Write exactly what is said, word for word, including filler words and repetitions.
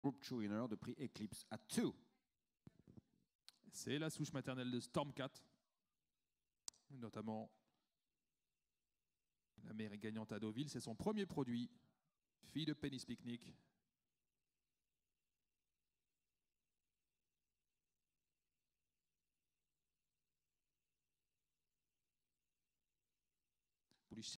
Group two winner de prix Eclipse à deux. C'est la souche maternelle de Stormcat. Notamment, la mère est gagnante à Deauville. C'est son premier produit. Fille de Penny's Picnic.